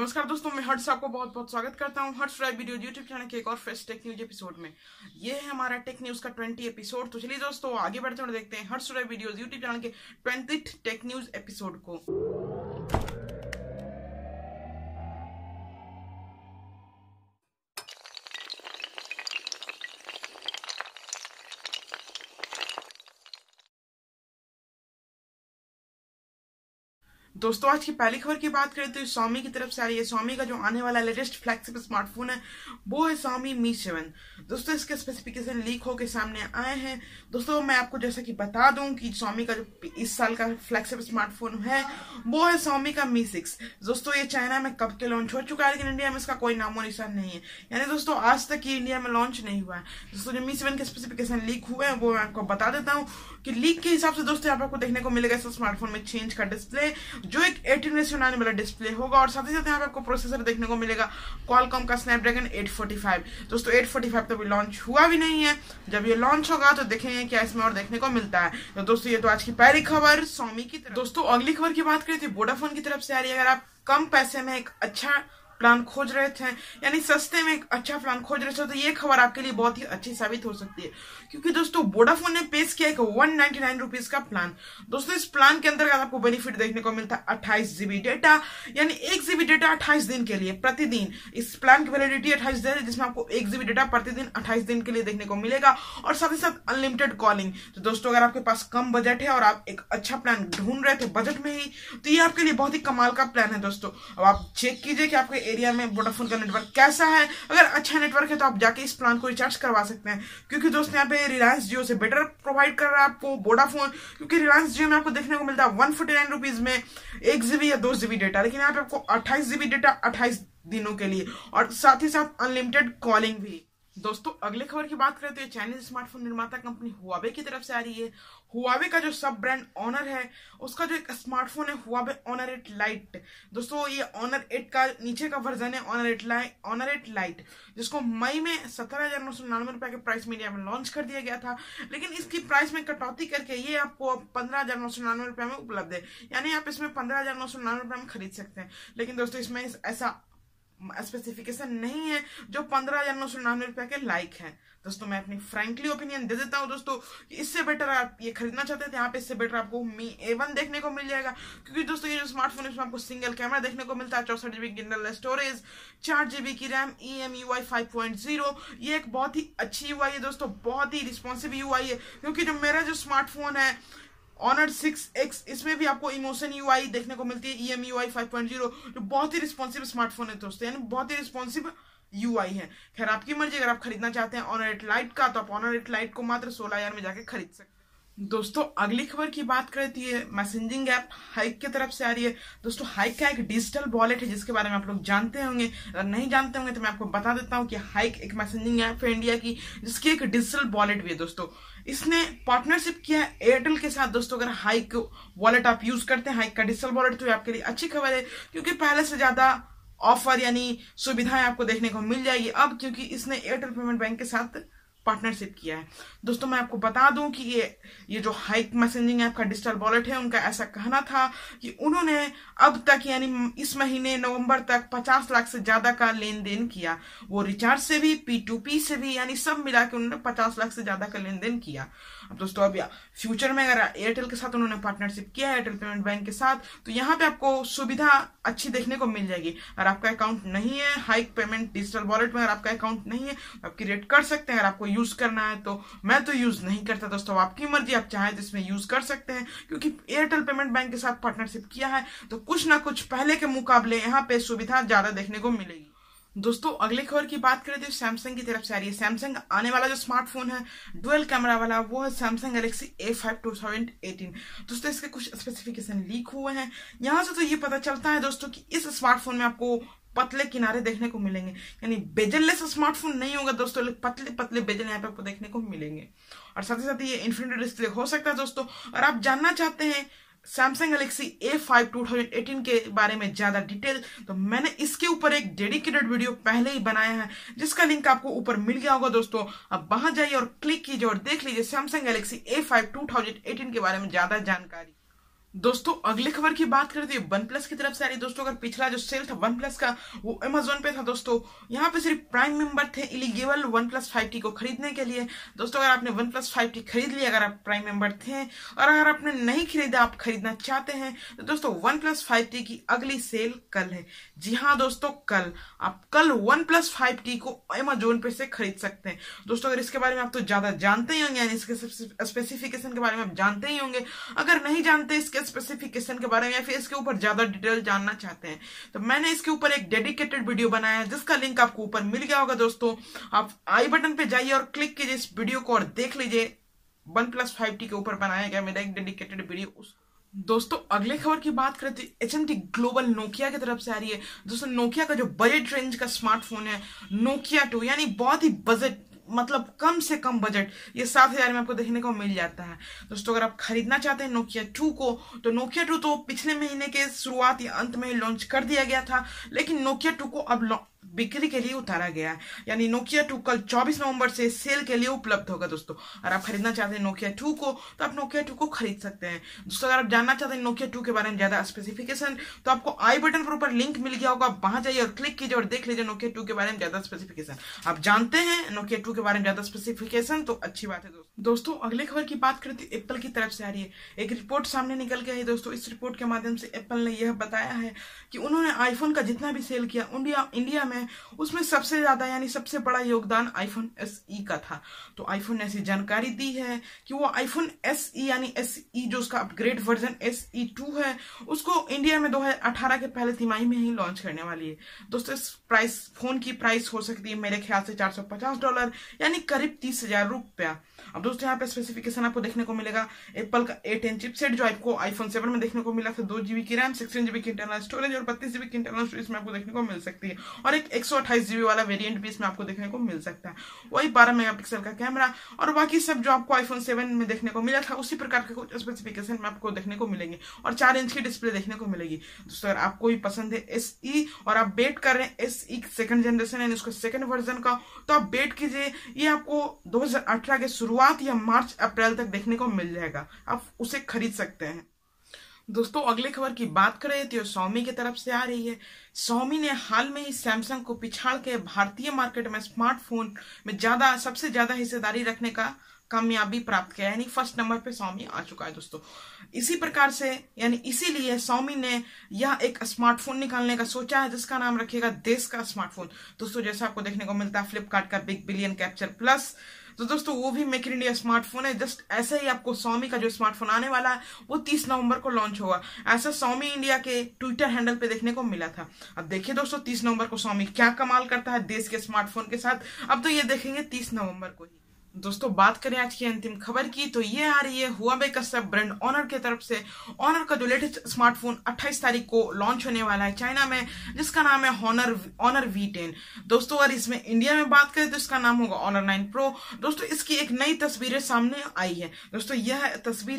नमस्कार दोस्तों, मैं हर्ष आपको बहुत बहुत स्वागत करता हूं Harsh Rai video YouTube channel के एक और फ्रेश टेक न्यूज एपिसोड में। ये है हमारा टेक न्यूज का 20 एपिसोड। तो चलिए दोस्तों आगे बढ़ते हैं और देखते हैं Harsh Rai video YouTube channel के 20 टेक न्यूज एपिसोड को। दोस्तों आज की पहली खबर की बात करें तो Xiaomi की तरफ से आ रही है। Xiaomi का जो आने वाला लेटेस्ट फ्लैगशिप स्मार्टफोन है वो है Xiaomi Mi 7। दोस्तों इसके स्पेसिफिकेशन लीक होकर सामने आए हैं। दोस्तों मैं आपको जैसा कि बता दूं कि Xiaomi का जो इस साल का फ्लैगशिप स्मार्टफोन है वो है Xiaomi का Mi 6। दोस्तों ये चाइना में कब के लॉन्च हो चुका है, लेकिन इंडिया में इसका कोई नामो निशान नहीं है। यानी दोस्तों आज तक ये इंडिया में लॉन्च नहीं हुआ है। दोस्तों जो Mi 7 के स्पेसिफिकेशन लीक हुए हैं वो मैं आपको बता देता हूँ कि लीक के हिसाब से दोस्तों यहाँ पर आपको देखने को मिलेगा इस स्मार्टफोन में चेंज का डिस्प्ले, जो एक 18:9 वाला डिस्प्ले होगा, और साथ ही साथ यहाँ पे आपको प्रोसेसर देखने को मिलेगा Qualcomm का Snapdragon 845। दोस्तों 845 तो अभी लॉन्च हुआ भी नहीं है, जब ये लॉन्च होगा तो देखेंगे क्या इसमें और देखने को मिलता है। तो दोस्तों ये तो आज की पहली खबर Xiaomi की तरफ। दोस्तों अगली खबर की बात करें तो वोडाफोन की तरफ से आ रही है। अगर आप कम पैसे में एक अच्छा प्लान खोज रहे थे, यानी सस्ते में एक अच्छा प्लान खोज रहे थे, तो ये खबर आपके लिए बहुत ही अच्छी साबित हो सकती है, क्योंकि दोस्तों वोडाफोन ने पेश किया एक 199 रुपीज का प्लान। दोस्तों इस प्लान के अंतर्गत आपको बेनिफिट देखने को मिलता है 28 GB डेटा, यानी 1 GB डेटा 28 दिन के लिए प्रतिदिन। इस प्लान की वैलिडिटी 28 दिन है, जिसमें आपको 1 GB डेटा प्रतिदिन 28 दिन के लिए देखने को मिलेगा, और साथ ही साथ अनलिमिटेड कॉलिंग। तो दोस्तों अगर आपके पास कम बजट है और आप एक अच्छा प्लान ढूंढ रहे थे बजट में ही, तो ये आपके लिए बहुत ही कमाल का प्लान है। दोस्तों अब आप चेक कीजिए कि आपके एरिया में वोडाफोन का नेटवर्क कैसा है। अगर अच्छा नेटवर्क है तो आप जाके इस प्लान को रिचार्ज करवा सकते हैं, क्योंकि दोस्तों यहाँ पे रिलायंस जियो से बेटर प्रोवाइड कर रहा है आपको वोडाफोन, क्योंकि रिलायंस जियो में आपको देखने को मिलता है 149 रुपीज में 1 GB या 2 GB डेटा, लेकिन यहाँ पे आपको 28 GB डेटा 28 दिनों के लिए, और साथ ही साथ अनलिमिटेड कॉलिंग भी। दोस्तों अगले खबर की बात करें तो ये चाइनीज स्मार्टफोन निर्माता कंपनी हुआवे की तरफ से आ रही है। हुआवे का जो सब ब्रांड ऑनर है उसका जो एक स्मार्टफोन है हुआवे ऑनर 8 लाइट। दोस्तों ये ऑनर 8 का नीचे का वर्जन है ऑनर 8 लाइट, जिसको मई में 17,999 रुपए के प्राइस में इंडिया में लॉन्च कर दिया गया था, लेकिन इसकी प्राइस में कटौती करके ये आपको 15,999 रुपए में उपलब्ध है। यानी आप इसमें 15,999 रुपए में खरीद सकते हैं, लेकिन दोस्तों इसमें ऐसा स्पेसिफिकेशन नहीं है जो 15,999 रुपए के लाइक है। दोस्तों मैं अपनी फ्रैंकली ओपिनियन दे देता हूं दोस्तों, इससे बेटर आप ये खरीदना चाहते थे, यहाँ पे इससे बेटर आपको Mi A1 देखने को मिल जाएगा, क्योंकि दोस्तों ये जो स्मार्टफोन है इसमें आपको सिंगल कैमरा देखने को मिलता है, 64 GB की इंटरनल स्टोरेज, 4 GB की रैम, EMUI 5.0। ये एक बहुत ही अच्छी UI है दोस्तों, बहुत ही रिस्पॉन्सिव UI है, क्योंकि जो मेरा जो स्मार्टफोन है ऑनर 6X, इसमें भी आपको इमोशन UI देखने को मिलती है, EMUI 5.0, जो बहुत ही रिस्पॉन्सिव स्मार्टफोन है दोस्तों, यानी बहुत ही रिस्पॉन्सिव UI है। खैर आपकी मर्जी, अगर आप खरीदना चाहते हैं ऑनर 8 लाइट का तो आप ऑनर 8 लाइट को मात्र 16,000 में जाके खरीद सकते हैं। दोस्तों अगली खबर की बात करें तो ये मैसेजिंग ऐप हाइक की तरफ से आ रही है। दोस्तों हाइक का एक डिजिटल वॉलेट है जिसके बारे में आप लोग जानते होंगे, अगर नहीं जानते होंगे तो मैं आपको बता देता हूँ कि हाइक एक मैसेजिंग ऐप है इंडिया की, जिसकी एक डिजिटल वॉलेट भी है। दोस्तों इसने पार्टनरशिप किया है एयरटेल के साथ। दोस्तों अगर हाइक वॉलेट आप यूज करते हैं, हाइक का डिजिटल वॉलेट, तो आपके लिए अच्छी खबर है, क्योंकि पहले से ज्यादा ऑफर यानी सुविधाएं आपको देखने को मिल जाएगी अब, क्योंकि इसने एयरटेल पेमेंट बैंक के साथ पार्टनरशिप किया है। दोस्तों मैं आपको बता दूं कि ये जो हाइक मैसेजिंग ऐप का डिजिटल वॉलेट है, उनका ऐसा कहना था कि उन्होंने अब तक यानी इस महीने नवंबर तक 50 लाख से ज्यादा का लेन देन किया, वो रिचार्ज से भी P2P से भी, यानी सब मिला के उन्होंने 50 लाख से ज्यादा का लेन देन किया। अब दोस्तों अब फ्यूचर में अगर एयरटेल के साथ उन्होंने पार्टनरशिप किया है, एयरटेल पेमेंट बैंक के साथ, तो यहाँ पे आपको सुविधा अच्छी देखने को मिल जाएगी। अगर आपका अकाउंट नहीं है हाइक पेमेंट डिजिटल वॉलेट में, अगर आपका अकाउंट नहीं है तो आप क्रिएट कर सकते हैं, अगर आपको यूज करना है तो। मैं तो यूज नहीं करता दोस्तों, आपकी मर्जी, आप चाहें तो इसमें यूज कर सकते हैं, क्योंकि एयरटेल पेमेंट बैंक के साथ पार्टनरशिप किया है तो कुछ ना कुछ पहले के मुकाबले यहाँ पे सुविधा ज्यादा देखने को मिलेगी। दोस्तों अगली खबर की बात करें तो सैमसंग की तरफ से आ रही है। सैमसंग आने वाला जो स्मार्टफोन है डुअल कैमरा वाला, वो है सैमसंग गैलेक्सी A5 2018। दोस्तों इसके कुछ स्पेसिफिकेशन लीक हुए हैं। यहाँ से तो ये पता चलता है दोस्तों कि इस स्मार्टफोन में आपको पतले किनारे देखने को मिलेंगे, यानी बेजललेस स्मार्टफोन नहीं होगा दोस्तों, पतले पतले बेजल यहाँ पे आपको देखने को मिलेंगे, और साथ ही साथ ये इन्फिनिटी डिस्प्ले हो सकता है। दोस्तों और आप जानना चाहते हैं सैमसंग गैलेक्सी A5 2018 के बारे में ज्यादा डिटेल, तो मैंने इसके ऊपर एक डेडिकेटेड वीडियो पहले ही बनाया है, जिसका लिंक आपको ऊपर मिल गया होगा। दोस्तों अब वहां जाइए और क्लिक कीजिए और देख लीजिए सैमसंग गैलेक्सी A5 2018 के बारे में ज्यादा जानकारी। दोस्तों अगली खबर की बात करें तो ये वन प्लस की तरफ से आ रही है। दोस्तों अगर पिछला जो सेल था वन प्लस का वो अमेजोन पे था दोस्तों, यहाँ पे सिर्फ प्राइम मेंबर थे एलिजिबल वन प्लस 5T को खरीदने के लिए। दोस्तों अगर आपने वन प्लस 5T खरीद लिया, अगर आप प्राइम मेंबर थे, और अगर आपने नहीं खरीदा, आप खरीदना चाहते हैं, तो दोस्तों वन प्लस 5T की अगली सेल कल है। जी हाँ दोस्तों, आप कल वन प्लस 5T को अमेजोन पे से खरीद सकते हैं। दोस्तों अगर इसके बारे में आप तो ज्यादा जानते ही होंगे, यानी इसके स्पेसिफिकेशन के बारे में आप जानते ही होंगे। अगर नहीं जानते इसके स्पेसिफिकेशन के बारे में या फिर इसके ऊपर ज्यादा डिटेल जानना चाहते हैं, तो मैंने इसके ऊपर एक डेडिकेटेड वीडियो बनाया है, जिसका लिंक आपको ऊपर मिल गया होगा। दोस्तों आप आई बटन पे जाइए और क्लिक कीजिए इस वीडियो को और देख लीजिए। वन प्लस 5T के ऊपर बनाया गया मेरा एक डेडिकेटेड वीडियो। दोस्तों अगले खबर की बात करें तो HMD ग्लोबल नोकिया की तरफ से आ रही है। दोस्तों नोकिया का जो बजट रेंज का स्मार्टफोन है नोकिया 2, यानी बहुत ही बजट, मतलब कम से कम बजट, ये 7,000 में आपको देखने को मिल जाता है। दोस्तों अगर आप खरीदना चाहते हैं नोकिया 2 को, तो नोकिया 2 तो पिछले महीने के शुरुआत या अंत में ही लॉन्च कर दिया गया था, लेकिन नोकिया 2 को अब बिक्री के लिए उतारा गया है। यानी नोकिया 2 कल 24 नवंबर से सेल के लिए उपलब्ध होगा। दोस्तों अगर आप खरीदना चाहते हैं नोकिया 2 को, तो आप नोकिया 2 को खरीद सकते हैं। दोस्तों अगर आप जानना चाहते हैं नोकिया 2 के बारे में ज्यादा स्पेसिफिकेशन, तो आपको आई बटन पर ऊपर लिंक मिल गया होगा, वहां जाइए और क्लिक कीजिए और देख लीजिए नोकिया 2 के बारे में ज्यादा स्पेसिफिकेशन। आप जानते हैं नोकिया 2 के बारे में ज्यादा स्पेसिफिकेशन, तो अच्छी बात है। दोस्तों अगले खबर की बात करें तो एप्पल की तरफ से आ रही है। एक रिपोर्ट सामने निकल के आई दोस्तों। इस रिपोर्ट के माध्यम से एप्पल ने यह बताया है कि उन्होंने आईफोन का जितना भी सेल किया इंडिया में, उसमें सबसे ज्यादा यानी सबसे बड़ा योगदान आईफोन SE का था। तो आईफोन ने ऐसी जानकारी दी है कि वो आईफोन SE यानी SE जो उसका अपग्रेड वर्जन SE2 है, उसको इंडिया में 2018 के पहले तिमाही में ही लॉन्च करने वाली है। दोस्तों इस फोन की प्राइस हो सकती है मेरे ख्याल से $450, यानी करीब 30,000 रुपया। अब दोस्तों यहाँ पे स्पेसिफिकेशन आपको देखने को मिलेगा एप्पल का A10 चिपसेट, जो आपको आईफोन 7 में देखने को मिला था। 2GB की रैम, 16GB की इंटरनल स्टोरेज और 32GB की इंटरनल स्टोरेज में आपको देखने को मिल सकती है, और एक 128GB वाला वेरिएंट भी इसमें आपको देखने को मिल सकता है। वही 12 मेगापिक्सल का कैमरा और बाकी सब जो आपको आईफोन 7 में देखने को मिला था, उसी प्रकार के कुछ स्पेसिफिकेशन में आपको देखने को मिलेंगे, और 4 इंच की डिस्प्ले देखने को मिलेगी। दोस्तों अगर आपको भी पसंद है SE और आप वेट कर रहे हैं SE सेकंड जनरेशन यानी उसका सेकंड वर्जन का, तो आप वेट कीजिए। ये आपको 2018 के शुरुआत या मार्च अप्रैल तक देखने को मिल जाएगा, आप उसे खरीद सकते हैं। दोस्तों अगली खबर की बात करें तो Xiaomi की तरफ से आ रही है। Xiaomi ने हाल में ही सैमसंग को पिछाड़ के भारतीय मार्केट में स्मार्टफोन में सबसे ज्यादा हिस्सेदारी रखने का कामयाबी प्राप्त किया, यानी फर्स्ट नंबर पे Xiaomi आ चुका है। दोस्तों इसी प्रकार से यानी इसीलिए Xiaomi ने यह एक स्मार्टफोन निकालने का सोचा है, जिसका नाम रखेगा देश का स्मार्टफोन। दोस्तों जैसा आपको देखने को मिलता है फ्लिपकार्ट का बिग बिलियन कैप्चर प्लस, तो दोस्तों वो भी मेक इन इंडिया स्मार्टफोन है। जस्ट ऐसे ही आपको Xiaomi का जो स्मार्टफोन आने वाला है वो 30 नवंबर को लॉन्च होगा, ऐसा Xiaomi इंडिया के ट्विटर हैंडल पे देखने को मिला था। अब देखिए दोस्तों 30 नवंबर को Xiaomi क्या कमाल करता है देश के स्मार्टफोन के साथ, अब तो ये देखेंगे 30 नवंबर को ही। दोस्तों बात करें आज की अंतिम खबर की, तो ये आ रही है Huawei का सब ब्रांड ऑनर की तरफ से। ऑनर का जो लेटेस्ट स्मार्टफोन 28 तारीख को लॉन्च होने वाला है चाइना में, जिसका नाम है ऑनर V10। दोस्तों अगर इसमें इंडिया में बात करें तो इसका नाम होगा ऑनर 9 Pro। दोस्तों इसकी एक नई तस्वीरें सामने आई है। दोस्तों यही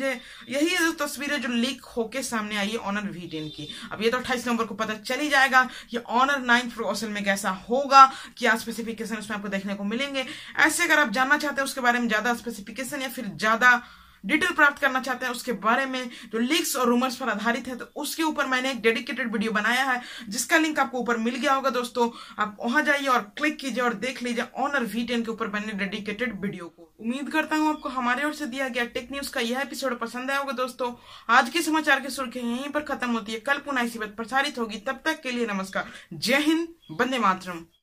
जो तस्वीरें जो लीक होके सामने आई है ऑनर V10 की। अब ये तो 28 नवंबर को पता चल ही जाएगा कि ऑनर 9 Pro असल में कैसा होगा, क्या स्पेसिफिकेशन उसमें आपको देखने को मिलेंगे। ऐसे अगर आप जानना चाहते हैं उसके बारे में ज्यादा स्पेसिफिकेशन या फिर ज्यादा डिटेल प्राप्त करना चाहते हैं उसके बारे में जो लीक्स और रूमर्स पर आधारित है, तो उसके ऊपर मैंने एक डेडिकेटेड वीडियो बनाया है, जिसका लिंक आपको ऊपर मिल गया होगा। दोस्तों आप वहां जाइए और क्लिक कीजिए और देख लीजिए ऑनर V10 के ऊपर बने डेडिकेटेड वीडियो को। उम्मीद करता हूं आपको हमारे ओर से दिया गया टेक न्यूज का यह एपिसोड पसंद आया होगा। दोस्तों आज के समाचार की सुर्खियां यहीं पर खत्म होती है, कल पुनः इसी बात प्रसारित होगी। तब तक के लिए नमस्कार, जय हिंद, वंदे मातरम।